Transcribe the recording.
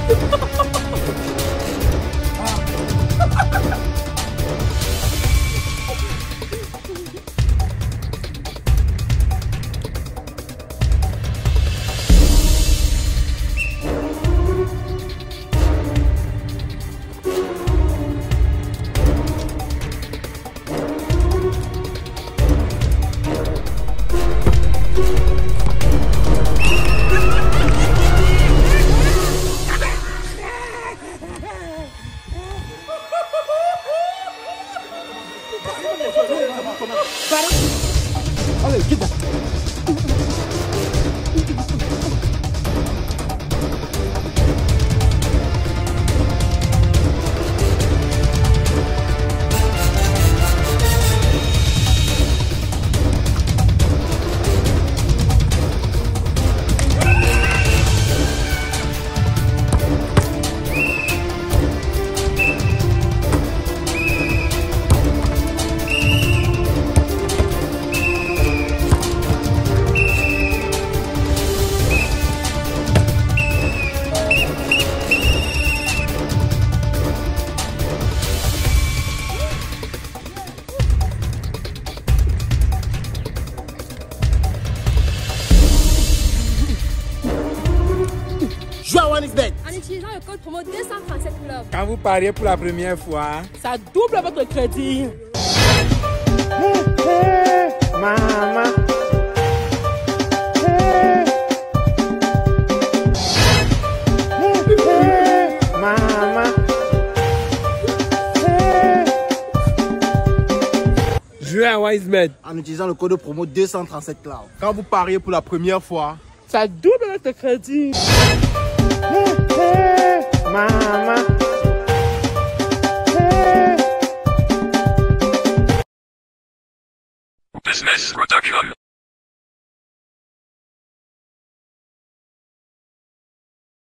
Allez, quitte. Joue à OneXBet en utilisant le code promo 237 Club. Quand vous pariez pour la première fois, ça double votre crédit. maman. Maman. Jouez à WiseBet en utilisant le code promo 237 Cloud. Quand vous pariez pour la première fois, Ça double votre crédit. maman. Business Production.